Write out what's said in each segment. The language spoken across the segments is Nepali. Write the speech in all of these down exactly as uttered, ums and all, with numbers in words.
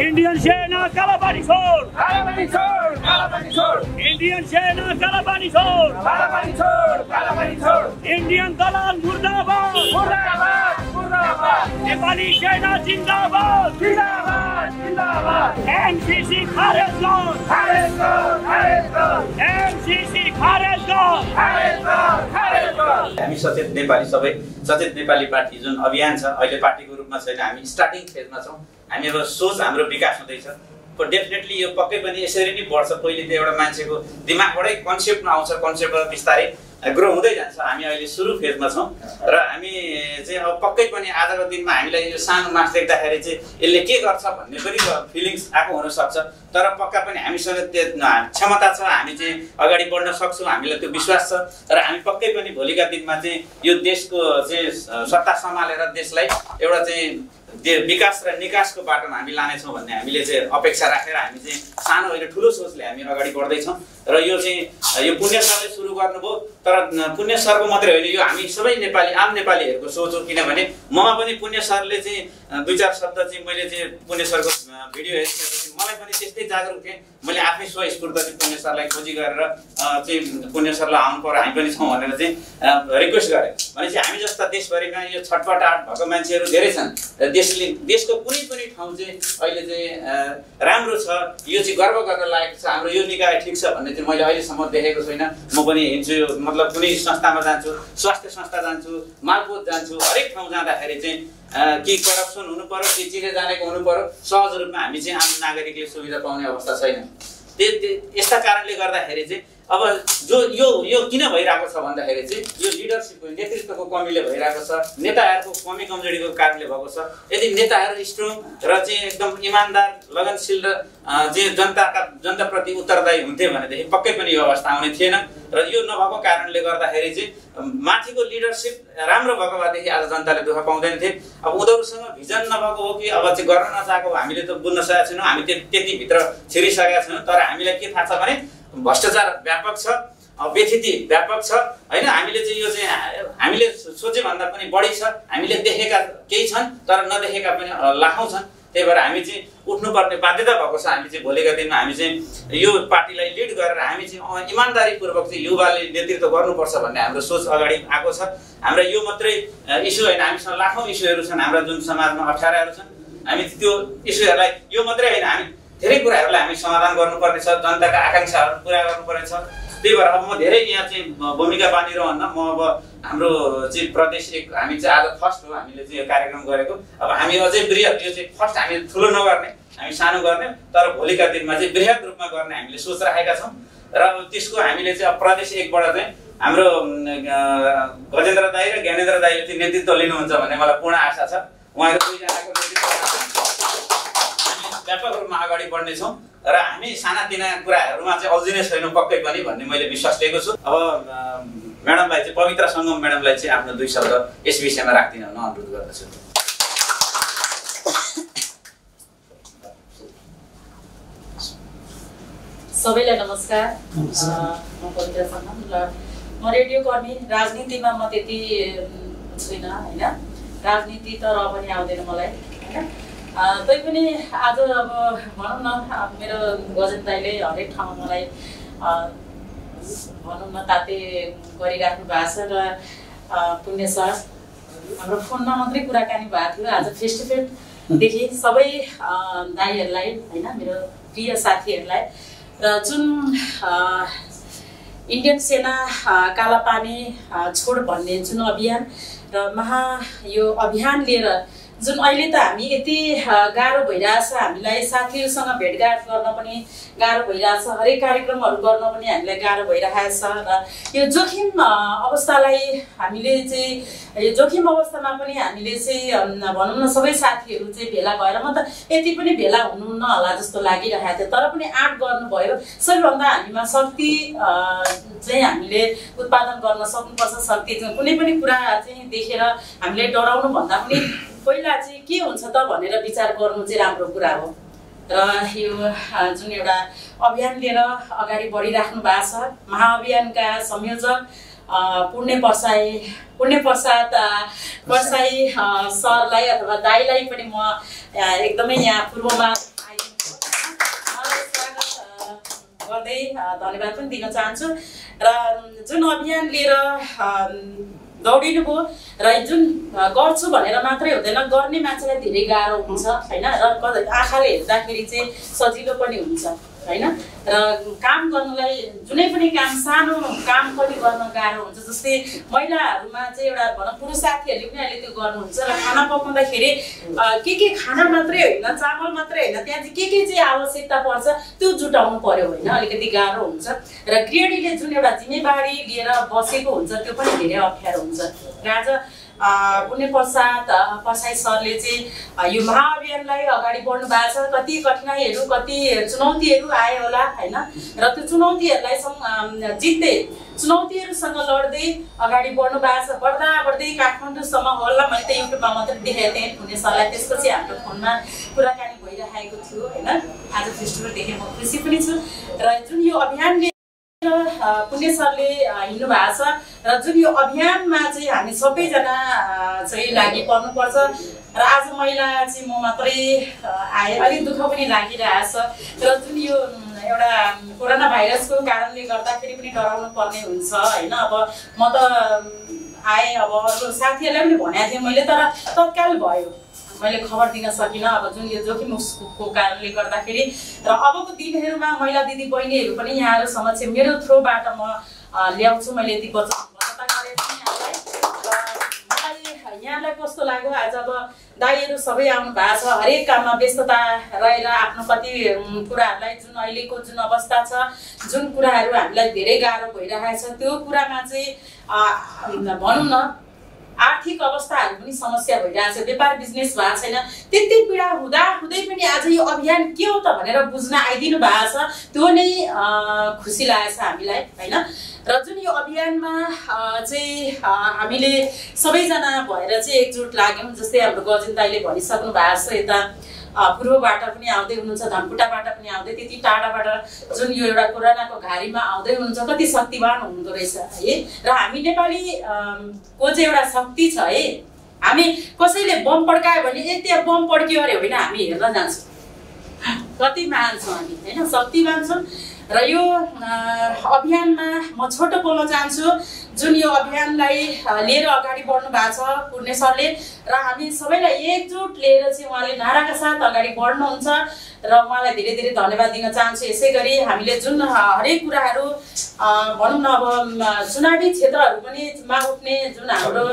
इंडियन सेना काला पानी छोड़, काला पानी छोड़, काला पानी छोड़, इंडियन सेना काला पानी छोड़, काला पानी छोड़, काला पानी छोड़, इंडियन दलाल मुर्दाबाद, मुर्दाबाद, मुर्दाबाद, नेपाली सेना जिंदाबाद, जिंदाबाद, जिंदाबाद, एमसीसी खारेज कर, खारेज कर, खारेज कर, एमसीसी खारेज कर, खारेज कर, खारेज कर। हामी सचेत नेपाली सबै सचेत नेपाली पार्टी जुन अभियान छ अहिले पार्टीको रूपमा छैन, हामी स्टार्टिङ फेजमा छौँ। हामी अब सोच हाम्रो विकास हुँदैछ। डेफिनेटली यो पक्कै पनि यसरी नै बढ्छ। पहिले त एउटा मान्छेको दिमागबाटै कन्सेप्ट आउँछ, कन्सेप्टबाट बिस्तारै ग्रो हुँदै जान्छ। हामी अहिले सुरु फेजमा छौँ र हामी चाहिँ अब पक्कै पनि आजको दिनमा हामीलाई यो सानो मास देख्दाखेरि चाहिँ यसले के गर्छ भन्ने पनि फिलिङ्स आएको हुनसक्छ, तर पक्का पनि हामीसँग त्यो क्षमता छ, हामी चाहिँ अगाडि बढ्न सक्छौँ, हामीलाई त्यो विश्वास छ र हामी पक्कै पनि भोलिका दिनमा चाहिँ यो देशको चाहिँ सत्ता सम्हालेर देशलाई एउटा चाहिँ विकास र निकासको बाटोमा हामी लानेछौँ भन्ने हामीले चाहिँ अपेक्षा राखेर हामी चाहिँ सानो होइन ठुलो सोचले हामी अगाडि बढ्दैछौँ। र यो चाहिँ यो पुण्य सरले सुरु गर्नुभयो, तर पुण्य सरको मात्रै होइन, यो हामी सबै नेपाली आम नेपालीहरूको सोच हो। किनभने ममा पनि पुण्य सरले चाहिँ दुई चार शब्द चाहिँ मैले चाहिँ पुण्य सरको भिडियो हेरिसकेपछि मलाई पनि त्यस्तै जागरुक थिएँ। मैले आफै स्वस्फूर्त चाहिँ पुण्य सरलाई खोजी गरेर चाहिँ पुण्य सरलाई आउनु पर्यो, हामी पनि छौँ भनेर चाहिँ रिक्वेस्ट गरेँ। भनेपछि हामी जस्ता देशभरिमा यो छटपटाट भएको मान्छेहरू धेरै छन्। देशले देशको कुनै पनि ठाउँ चाहिँ अहिले चाहिँ राम्रो छ, यो चाहिँ गर्व गर्न लागेको छ, हाम्रो यो निकाय ठिक छ भन्ने चाहिँ मैले अहिलेसम्म देखेको छैन। म पनि हिँड्छु, मतलब कुनै संस्थामा जान्छु, स्वास्थ्य संस्था जान्छु, मालपोत जान्छु, हरेक ठाउँ जाँदाखेरि चाहिँ कि करप्सन हुनु पर्यो, कि चिने जानेको हुनु पर्यो, सहज रूपमा हामी चाहिँ आम नागरिकले सुविधा पाउने अवस्था छैन। त्यो यस्ता कारणले गर्दाखेरि चाहिँ अब जो यो यो किन भइरहेको छ भन्दाखेरि चाहिँ यो लिडरसिपको नेतृत्वको कमीले भइरहेको छ, नेताहरूको कमी कमजोरीको कारणले भएको छ। यदि नेताहरू स्ट्रङ र चाहिँ एकदम इमान्दार, लगनशील र चाहिँ जनताका जनताप्रति उत्तरदायी हुन्थे भनेदेखि पक्कै पनि यो अवस्था आउने थिएन। र यो नभएको कारणले गर्दाखेरि चाहिँ माथिको लिडरसिप राम्रो भएको भएदेखि आज जनताले दुःख पाउँदैन थिए। अब उनीहरूसँग भिजन नभएको हो कि अब चाहिँ गर्न नचाहेको हामीले त बुझ्न सकेका छैनौँ, हामी त्यति भित्र छिरिसकेका छैनौँ। तर हामीलाई के थाहा छ भने भ्रष्टाचार व्यापक छ, व्यथिति व्यापक छ होइन। हामीले चाहिँ यो चाहिँ हामीले सोचे भन्दा पनि बढी छ। हामीले देखेका केही छन् तर नदेखेका पनि लाखौँ छन्। त्यही भएर हामी चाहिँ उठ्नुपर्ने बाध्यता भएको छ। हामी चाहिँ भोलिका दिनमा हामी चाहिँ यो पार्टीलाई लिड गरेर हामी चाहिँ इमान्दारीपूर्वक चाहिँ युवाले नेतृत्व गर्नुपर्छ भन्ने हाम्रो सोच अगाडि आएको छ। हाम्रो यो मात्रै इस्यु होइन, हामीसँग लाखौँ इस्युहरू छन्। हाम्रा जुन समाजमा अप्ठ्याराहरू छन्, हामी त्यो इस्युहरूलाई यो मात्रै होइन, हामी धेरै कुराहरूलाई हामी समाधान गर्नुपर्ने छ, जनताका आकाङ्क्षाहरू पुरा गर्नुपर्ने छ। त्यही भएर अब म धेरै यहाँ चाहिँ भूमिका बाँधिरहन्न। म अब हाम्रो चाहिँ प्रदेश एक हामी चाहिँ आज फर्स्ट हो हामीले चाहिँ यो कार्यक्रम गरेको। अब हामी अझै बृहत, यो चाहिँ फर्स्ट हामी ठुलो नगर्ने, हामी सानो गर्ने, तर भोलिका दिनमा चाहिँ बृहत रूपमा गर्ने हामीले सोच राखेका छौँ। र त्यसको हामीले चाहिँ अब प्रदेश एकबाट चाहिँ हाम्रो गजेन्द्र दाई र ज्ञानेन्द्र दाईले चाहिँ नेतृत्व लिनुहुन्छ भन्ने मलाई पूर्ण आशा छ। उहाँहरू दुईजनाको नेतृत्व व्यापक रूपमा अगाडि बढ्नेछौँ र हामी सानातिना कुराहरूमा चाहिँ अल्झिने छैनौँ पक्कै पनि भन्ने मैले विश्वास लिएको छु। अब म्याडमलाई चाहिँ पवित्र सङ्गम म्याडमलाई चाहिँ आफ्नो दुई शब्द यस विषयमा राख्दिन हुन अनुरोध गर्दछु। सबैलाई नमस्कार। म पवित्र सङ्गम र म रेडियो कर्मी। राजनीतिमा म त्यति छुइनँ होइन, राजनीति त र पनि आउँदैन मलाई होइन। तैपनि आज अब भनौँ न मेरो गजेन्द्र दाइले हरेक ठाउँमा मलाई भनौँ न ताते गरिराख्नु भएको छ र पुण्य सर हाम्रो फोनमा मात्रै कुराकानी भएको थियो। आज फेस टु फेसदेखि सबै दाइहरूलाई होइन, मेरो प्रिय साथीहरूलाई र जुन इन्डियन सेना काला पानी छोड भन्ने जुन अभियान र महा यो अभियान लिएर जुन अहिले त हामी यति गाह्रो भइरहेछ, हामीलाई साथीहरूसँग भेटघाट गर्न पनि गाह्रो भइरहेछ, हरेक कार्यक्रमहरू गर्न पनि हामीलाई गाह्रो भइरहेछ र यो जोखिम अवस्थालाई हामीले चाहिँ यो जोखिम अवस्थामा पनि हामीले चाहिँ भनौँ न सबै साथीहरू चाहिँ भेला भएर, म त यति पनि भेला हुनुहुन्न होला जस्तो लागिरहेको थियो, तर पनि आँट गर्नुभयो। सबैभन्दा हामीमा शक्ति चाहिँ हामीले उत्पादन गर्न सक्नुपर्छ। शक्ति चाहिँ कुनै पनि कुरा चाहिँ देखेर हामीले डराउनु भन्दा पनि पहिला चाहिँ के हुन्छ त भनेर विचार गर्नु चाहिँ राम्रो कुरा हो। र यो जुन एउटा अभियान लिएर अगाडि बढिराख्नु भएको छ, महाअभियानका संयोजक पुण्य प्रसाई पुण्य प्रसाद प्रसाई सरलाई अथवा दाईलाई पनि म एकदमै यहाँ पूर्वमा गर्दै धन्यवाद पनि दिन चाहन्छु र जुन अभियान लिएर दौडिनु भयो र जुन गर्छु भनेर मात्रै हुँदैन, गर्ने मान्छेलाई धेरै गाह्रो हुन्छ होइन, र आँखाले हेर्दाखेरि चाहिँ सजिलो पनि हुन्छ होइन, र काम गर्नलाई जुनै पनि काम सानो काम पनि गर्न गाह्रो हुन्छ। जस्तै महिलाहरूमा चाहिँ एउटा भनौँ पुरुष साथीहरूले पनि अहिले त्यो गर्नुहुन्छ र खाना पकाउँदाखेरि के के खाना मात्रै होइन, चामल मात्रै होइन, त्यहाँ चाहिँ के के चाहिँ आवश्यकता पर्छ त्यो जुटाउनु पर्यो होइन, अलिकति गाह्रो हुन्छ। र गृहिणीले जुन एउटा जिम्मेवारी लिएर बसेको हुन्छ त्यो पनि धेरै अप्ठ्यारो हुन्छ। र आज पुण्य प्रसाद प्रसाई सरले चाहिँ यो महाअभियानलाई अगाडि बढ्नु भएको छ। कति कठिनाइहरू कति चुनौतीहरू आयो होला होइन, र त्यो चुनौतीहरूलाई जित्दै चुनौतीहरूसँग लड्दै अगाडि बढ्नु भएको छ। बढ्दा बढ्दै काठमाडौँसम्म होला, मैले त युट्युबमा मात्रै देखेको थिएँ पुण्य सरलाई, त्यसपछि हाम्रो फोनमा कुराकानी भइरहेको थियो होइन। आज फेस्टिभल देखेँ म खुसी पनि छु। र जुन यो अभियानले पुण्य सरले हिँड्नु भएको छ र जुन यो अभियानमा चाहिँ हामी सबैजना चाहिँ लागि पर्नुपर्छ। र आज महिला चाहिँ म मात्रै आएँ, अलिक दुःख पनि लागिरहेछ। र जुन यो एउटा कोरोना भाइरसको कारणले गर्दाखेरि पनि डराउनु पर्ने हुन्छ होइन। अब म त आएँ, अब अरू साथीहरूलाई पनि भनेको थिएँ मैले, तर तत्काल भयो, मैले खबर दिन सकिनँ। अब जुन यो जोखिमको कारणले गर्दाखेरि र अबको दिनहरूमा महिला दिदी बहिनीहरू पनि यहाँहरू समक्ष मेरो थ्रोबाट म ल्याउँछु। मैले यति वचन वचनता गरेको छु यहाँलाई। र मलाई यहाँलाई कस्तो लाग्यो आज अब दाइहरू सबै आउनु भएको छ, हरेक काममा व्यस्तता रहेर आफ्नो कति कुराहरूलाई जुन अहिलेको जुन अवस्था छ, जुन कुराहरू हामीलाई धेरै गाह्रो भइरहेको छ त्यो कुरामा चाहिँ भनौँ न आर्थिक अवस्थाहरू पनि समस्या भइरहेछ, व्यापार बिजनेस भएको छैन, त्यति पीडा हुँदा हुँदै पनि आज यो अभियान के हो त भनेर बुझ्न आइदिनु भएको छ। त्यो नै खुसी लागेछ हामीलाई होइन। र जुन यो अभियानमा चाहिँ हामीले सबैजना भएर चाहिँ एकजुट लाग्यौँ। जस्तै हाम्रो गजेन दाइले भनिसक्नु भएको छ, यता पूर्वबाट पनि आउँदै हुनुहुन्छ, धनकुटाबाट पनि आउँदै, त्यति टाढाबाट जुन यो एउटा कोरोनाको घारीमा आउँदै हुनुहुन्छ, कति शक्तिवान हुनुहुँदो रहेछ है। र हामी नेपाली को चाहिँ एउटा शक्ति छ है। हामी कसैले बम पड्कायो भने ए त्यहाँ बम पड्कियो अरे होइन, हामी हेर्न जान्छौँ, कति महान छौँ हामी होइन, शक्तिवान छौँ। र यो अभियानमा म छोटो बोल्न चाहन्छु। जुन यो अभियानलाई लिएर अगाडि बढ्नु भएको छ पुण्य सरले, र हामी सबैलाई एकजुट लिएर चाहिँ उहाँले नाराका साथ अगाडि बढ्नुहुन्छ र उहाँलाई धेरै धेरै धन्यवाद दिन चाहन्छु। यसै गरी हामीले जुन हरेक कुराहरू भनौँ न अब चुनावी क्षेत्रहरू पनि मा उठ्ने जुन हाम्रो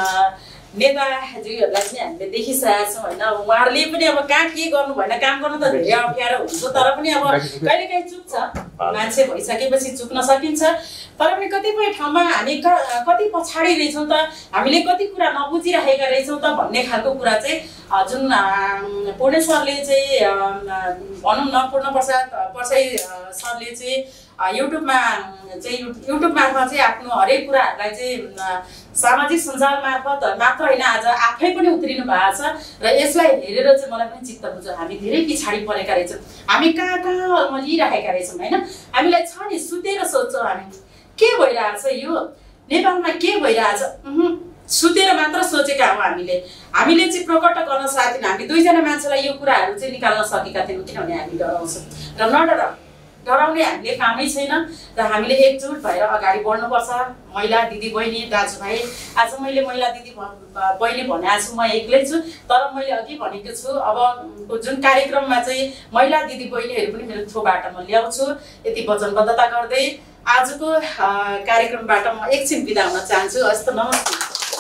नेताजीहरूलाई चाहिँ हामीले देखिसकेका छौँ होइन। उहाँहरूले पनि अब कहाँ के गर्नु भएन, काम गर्नु त धेरै अप्ठ्यारो हुन्छ, तर पनि अब कहिलेकाहीँ चुक्छ, मान्छे भइसकेपछि चुक्न सकिन्छ। तर पनि कतिपय ठाउँमा हामी कति पछाडि रहेछौँ त, हामीले कति कुरा नबुझिरहेका रहेछौँ त भन्ने खालको कुरा चाहिँ जुन पुण्य सरले चाहिँ भनौँ न पूर्ण प्रसाद प्रसाई सरले चाहिँ युट्युबमा चाहिँ युट्युब मार्फत चाहिँ आफ्नो हरेक कुराहरूलाई चाहिँ सामाजिक सञ्जाल मार्फत मात्र होइन आज आफै पनि उत्रिनु भएको छ। र यसलाई हेरेर चाहिँ मलाई पनि चित्त बुझ्छ, हामी धेरै पछाडि परेका रहेछौँ, हामी कहाँ कहाँ अल्मलिरहेका रहेछौँ होइन। हामीलाई छ नि सुतेर सोध्छौँ हामी के भइरहेछ, यो नेपालमा के भइरहेछ, सुतेर मात्र सोचेका हौँ हामीले। हामीले चाहिँ प्रकट गर्न सकेका थिएनौँ, हामी दुईजना मान्छेलाई यो कुराहरू चाहिँ निकाल्न सकेका थिएनौँ, किनभने हामी डराउँछौँ। र नडराउँ, डराउने हामीले कामै छैन र हामीले एकजुट भएर अगाडि बढ्नुपर्छ। महिला दिदी बहिनी दाजुभाइ, आज मैले महिला दिदी बहिनी भनेको छु, म एक्लै छु, तर मैले अघि भनेको छु अब जुन कार्यक्रममा चाहिँ महिला दिदी बहिनीहरू पनि मेरो थ्रोबाट म ल्याउँछु। यति वचनबद्धता गर्दै आजको कार्यक्रमबाट म एकछिन बिदा हुन चाहन्छु। हस्त नमस्ते।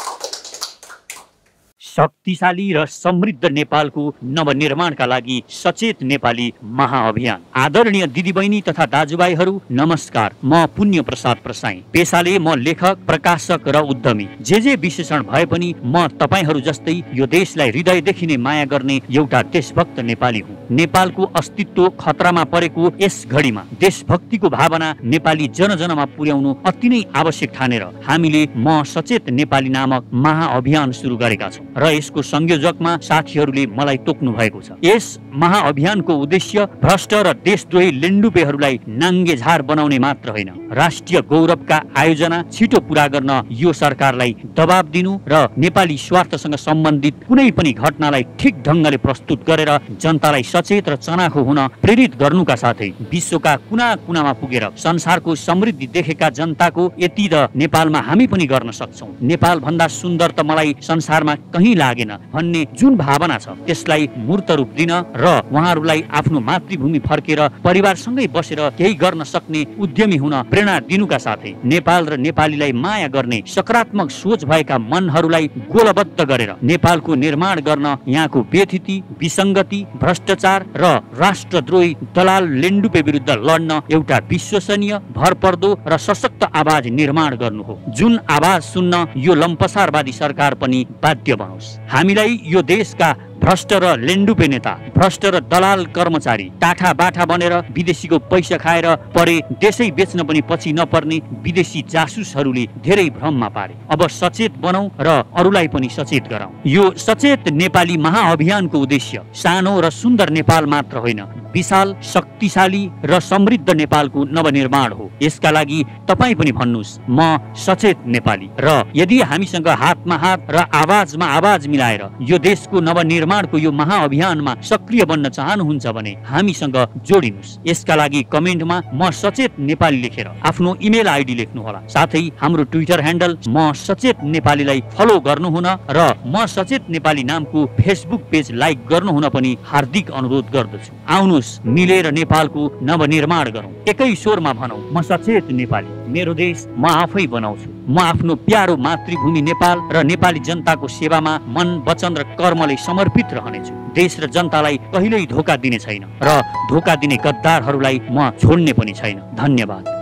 शक्तिशाली र समृद्ध नेपालको नवनिर्माणका लागि सचेत नेपाली महाअभियान। आदरणीय दिदीबहिनी तथा दाजुभाइहरू नमस्कार, म पुण्य प्रसाद प्रसाई। पेशाले म लेखक, प्रकाशक र उद्यमी। जे जे विशेषण भए पनि म तपाईहरू जस्तै यो देशलाई हृदयदेखि नै माया गर्ने एउटा देशभक्त नेपाली हुँ। नेपालको अस्तित्व खतरामा परेको यस घडीमा देशभक्तिको भावना नेपाली जनजनमा पुर्याउनु अति नै आवश्यक ठानेर हामीले म सचेत नेपाली नामक महाअभियान सुरु गरेका छौँ र र यसको संयोजकमा साथीहरूले मलाई तोक्नु भएको छ। यस महाअभियानको उद्देश्य भ्रष्ट र देशद्रोही लेन्डुपेहरूलाई नाङ्गे झार बनाउने मात्र होइन, राष्ट्रिय गौरवका आयोजना छिटो पूरा गर्न यो सरकारलाई दबाब दिनु र नेपाली स्वार्थसँग सम्बन्धित कुनै पनि घटनालाई ठिक ढङ्गले प्रस्तुत गरेर जनतालाई सचेत र चनाखो हुन प्रेरित गर्नुका साथै विश्वका कुना कुनामा पुगेर संसारको समृद्धि देखेका जनताको यति त नेपालमा हामी पनि गर्न सक्छौँ, नेपाल भन्दा सुन्दर त मलाई संसारमा कहीँ लागेन भन्ने जुन भावना छ त्यसलाई मूर्त रूप दिन र उहाँहरूलाई आफ्नो मातृभूमि फर्केर परिवारसँगै बसेर केही गर्न सक्ने उद्यमी हुन प्रेरणा दिनुका साथै नेपाल र नेपालीलाई माया गर्ने सकारात्मक सोच भएका मनहरूलाई गोलबद्ध गरेर नेपालको निर्माण गर्न यहाँको व्यथिति, विसङ्गति, भ्रष्टाचार र राष्ट्रद्रोही दलाल लेन्डुपे विरुद्ध लड्न एउटा विश्वसनीय, भरपर्दो र सशक्त आवाज निर्माण गर्नु हो, जुन आवाज सुन्न यो लम्पसारवादी सरकार पनि बाध्य बनोस्। हामीलाई यो देशका भ्रष्ट र लेन्डुपे नेता, भ्रष्ट र दलाल कर्मचारी, टाठा बाठा बनेर विदेशीको पैसा खाएर परे देशै बेच्न पनि पछि नपर्ने विदेशी जासुसहरूले धेरै भ्रममा पारे। अब सचेत बनौं र अरूलाई पनि सचेत गराउँ। यो सचेत नेपाली महाअभियानको उद्देश्य सानो र सुन्दर नेपाल मात्र होइन, विशाल, शक्तिशाली र समृद्ध नेपालको नवनिर्माण हो। यसका लागि तपाईँ पनि भन्नुहोस्, म सचेत नेपाली। र यदि हामीसँग हातमा हात र आवाजमा आवाज मिलाएर यो देशको नवनिर्माणको यो महाअभियानमा सक्रिय बन्न चाहनुहुन्छ भने हामीसँग जोडिनुहोस्। यसका लागि कमेन्टमा म सचेत नेपाली लेखेर आफ्नो इमेल आइडी लेख्नुहोला। साथै हाम्रो ट्विटर ह्यान्डल म सचेत नेपालीलाई फलो गर्नुहुन र म सचेत नेपाली नामको फेसबुक पेज लाइक गर्नुहुन पनि हार्दिक अनुरोध गर्दछु। आउनुहोस् मिलेर नेपालको नवनिर्माण गरौँ, एकै स्वरमा भनौँ, म सचेत नेपाली, मेरो देश म आफै बनाउँछु। म आफ्नो प्यारो मातृभूमि नेपाल र नेपाली जनताको सेवामा मन, वचन र कर्मले समर्पित रहनेछु। देश र जनतालाई कहिल्यै धोका दिने छैन र धोका दिने गद्दारहरूलाई म छोड्ने पनि छैन। धन्यवाद।